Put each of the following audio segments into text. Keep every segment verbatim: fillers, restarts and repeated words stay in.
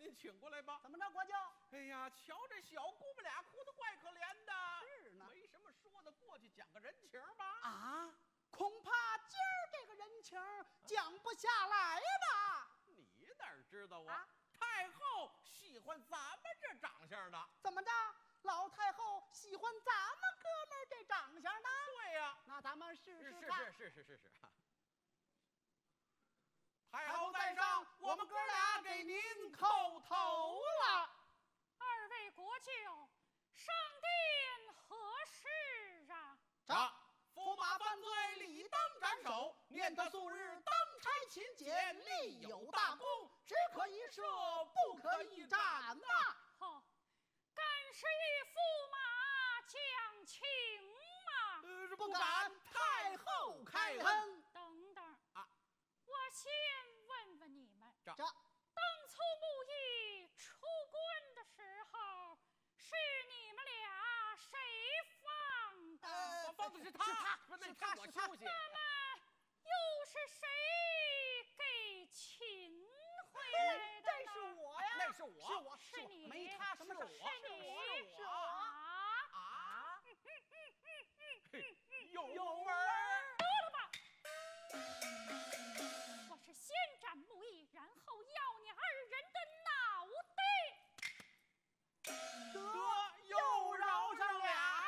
亲请过来吧。 怎么着，国舅？ 哎呀，瞧这小姑母俩哭得怪可怜的。 是呢。 没什么说的，过去讲个人情吧。 啊，恐怕今儿这个人情讲不下来吧？ 你哪知道啊？ 啊太后喜欢咱们这长相的。 怎么着？老太后喜欢咱们哥们儿这长相呢？ 对呀、啊， 那咱们试试是看。 是是是是是。太后在上，我们哥俩给您叩头了。 二位国舅，上殿何事啊？ 这驸马犯罪，理当斩首。念他素日当差勤俭，立有大功，只可以赦，不可以斩呐。 好，敢是与驸马讲情吗？ 呃，不敢，太后开恩。 等等啊， 我先问问你们， 这当初木易出关的时候，是你们俩谁放的？ 呃，放的是他， 是他， 是他， 我是他。 休息。 那么又是谁给擒回来的呢？ 这是我呀， 那是我， 是我， 是你， 没他什么事儿， 是你， 是我， 啊啊！有有味味儿。 得了吧！我是先斩木易，然后要你二人的脑袋。 得又饶上俩。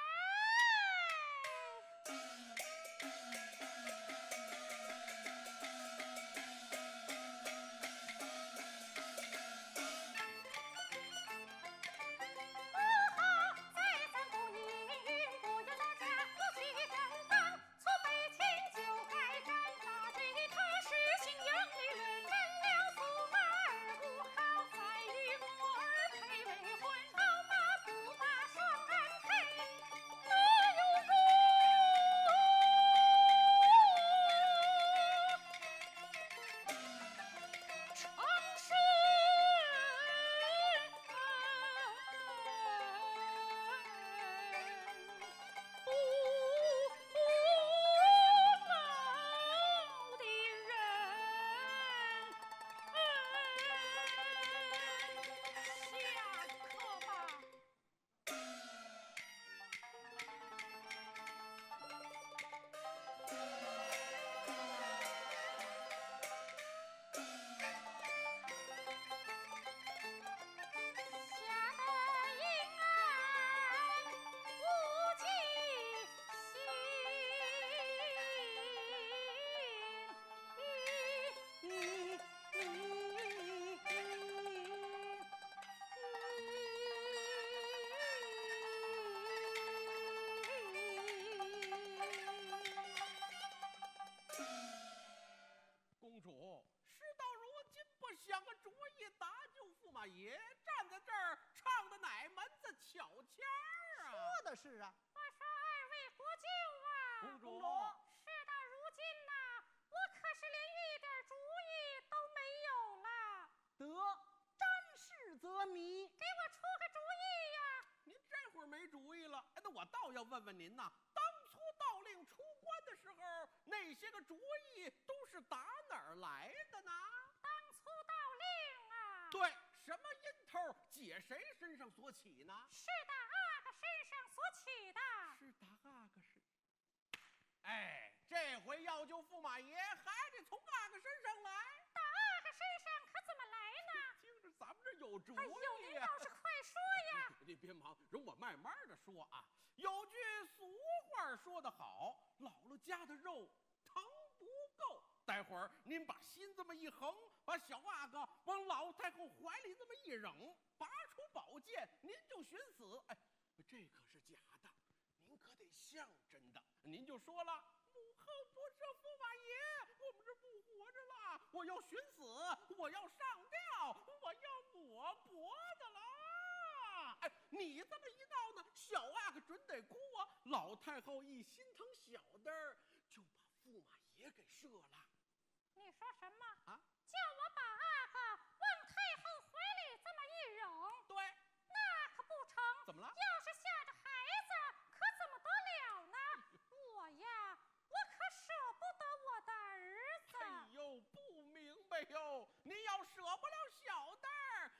公主，事到如今不想个主意搭救驸马爷，站在这儿唱的哪门子巧腔啊？ 说的是啊。 我说二位国舅啊， 公主， 事到如今呐、我可是连一点主意都没有了。 得，沾事则迷， 给我出个主意呀！ 您这会儿没主意了，哎，那我倒要问问您呐，当初道令出关的时候，那些个主意都是打哪儿来的呢？ 当初道令啊， 对，什么因头解谁身上所起呢？ 是打阿哥身上所起的。 是打阿哥身。哎，这回要救驸马爷，还得从阿哥身上来。 打阿哥身上可怎么来呢？ 听着咱们这有主意呀、 哎呦，您倒是快说呀！ 你别忙，容我慢慢的说啊。有句俗话说得好，姥姥家的肉疼不够。待会儿您把心这么一横，把小阿哥往老太后怀里这么一扔，拔出宝剑，您就寻死。哎，这可是假的，您可得像真的。您就说了，母后不赦驸马爷，我们这不活着了，我要寻死，我要上吊，我要抹脖子了。哎，你这么一闹呢，小阿哥准得哭啊。老太后一心疼小的儿，就把驸马爷给赦了。 你说什么啊？ 叫我把阿哥往太后怀里这么一扔？ 对， 那可不成。 怎么了？ 要是吓着孩子，可怎么得了呢？我呀，我可舍不得我的儿子。 哎呦，不明白哟！您要舍不了小蛋儿，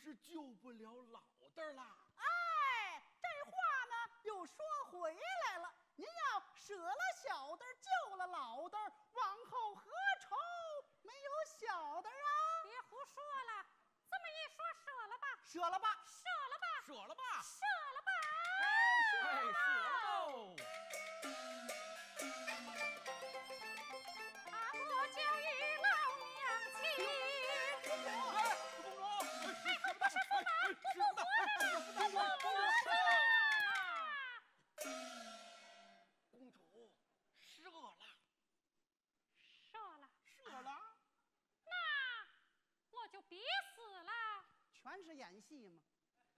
是救不了老的啦。 哎，这话呢又说回来了，您要舍了小的，救了老的，往后何愁没有小的啊？ 别胡说了，这么一说，舍了吧， 舍了吧， 舍了吧， 舍了吧， 舍了吧。 哎，舍了吧。 阿哥教育老娘亲。 哎，公主， 太后不是驸马，我不活了，我不舍了。 公主，射了， 射了， 射了。 那我就别死了。 全是演戏嘛。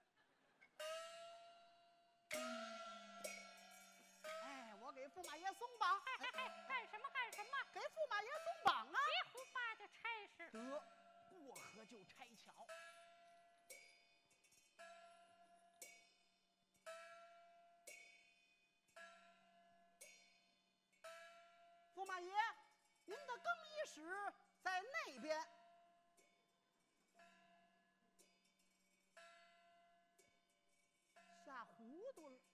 哎，我给驸马爷松绑。 哎哎哎，干什么干什么？ 给驸马爷松绑啊！ 别胡八的差事。 得，过河就拆桥。驸马爷，您的更衣室在那边。吓糊涂了。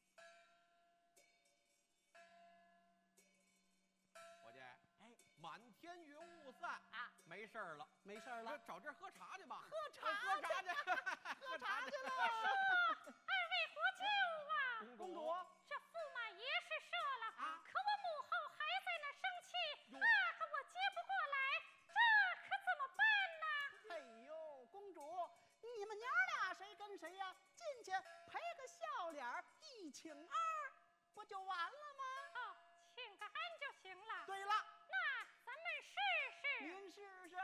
伙计， 哎， 满天云雾散啊，没事儿了， 没事儿了， 找这儿喝茶去吧。 喝茶喝茶去， 喝茶去了。 二位国舅啊， 公主， 这驸马爷是射了啊， 可我母后还在那生气， 哟那可我接不过来，这可怎么办呢？ 哎呦，公主，你们娘俩谁跟谁呀？进去赔个笑脸儿，一请二，不就完了吗？ 哦，请个安就行了。 对了， 那咱们试试。 您试试。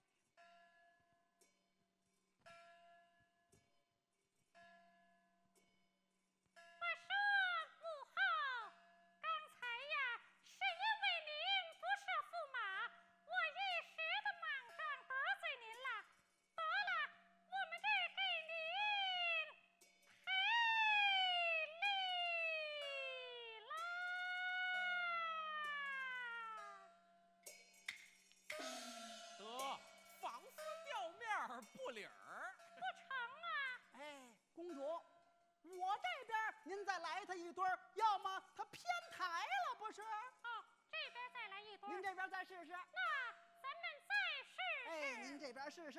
我说母后，刚才呀，是因为您不射驸马，我一时的莽撞得罪您了。得了，我们这给您赔礼啦！ 得，仿似掉面儿不理儿。 不成啊！ 哎，公主，我这边您再来他一堆儿，要么他偏台了，不是？ 哦，这边再来一堆儿。 您这边再试试。 那咱们再试试。 哎，您这边试试。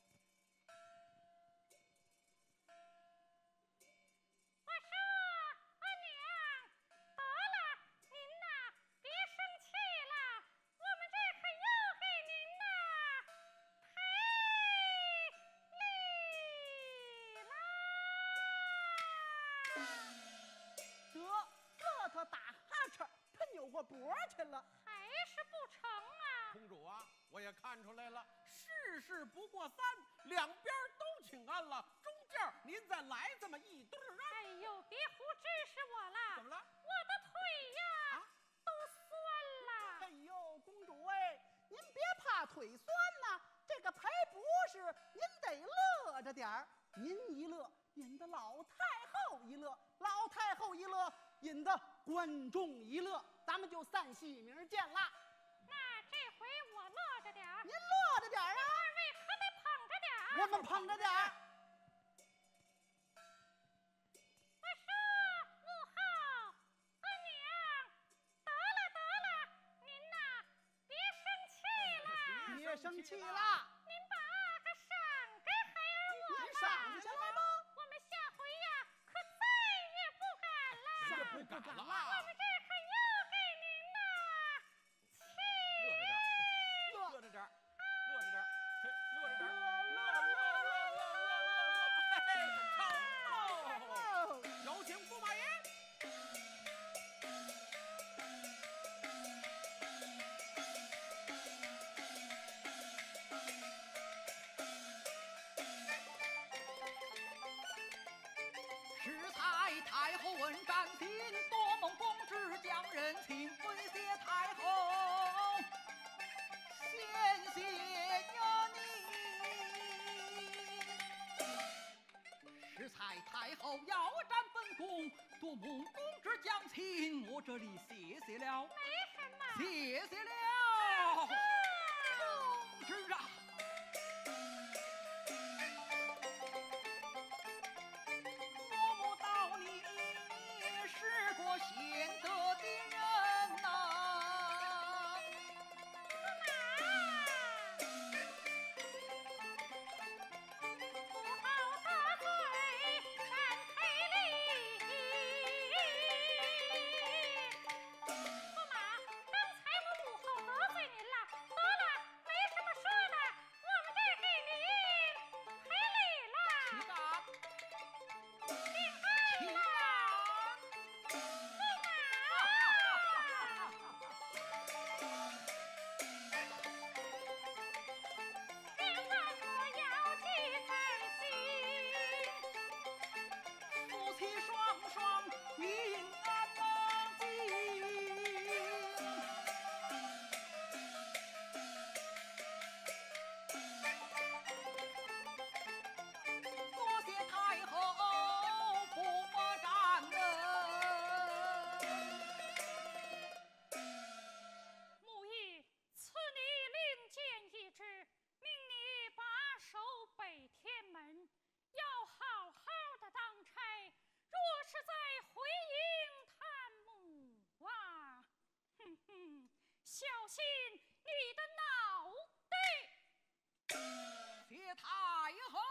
我说阿娘，得了，您呐别生气了，我们这可又给您呐赔礼啦。 得，乐他打哈欠，他扭过脖去了。 还是不成啊！ 公主啊，我也看出来了，事事不过三，两边都请安了，中间您再来这么一对儿啊！ 哎呦，别胡指使我了， 怎么了？ 我的腿呀、 啊都酸了。 哎呦，公主哎，您别怕腿酸呐，这个赔不是，您得乐着点儿。您一乐，引得老太后一乐；老太后一乐，引得观众一乐。咱们就散戏名见啦。 那这回我乐着点儿， 您乐着点儿啊， 二位可得捧着点儿。 我们捧着点儿。 我说母后，阿娘，得了得了，您呐别生气了， 别生气啦， 您把个赏给孩儿我你吧。 赏下来吧。 我们下回呀可再也不敢了。 这不敢了我啊！ 们这可又给您呐气乐着点儿，乐着点儿，乐着点儿，嘿乐着点儿，乐乐乐乐乐乐，嘿，好喽！有请驸马爷。 适才太后问斩刑，多蒙公旨将人情，跪谢太后，谢谢呀你。适才太后要斩本宫，多蒙公旨将情，我这里谢谢了， 没什么。 谢谢了，公旨啊。 小心你的脑袋！ 谢太后。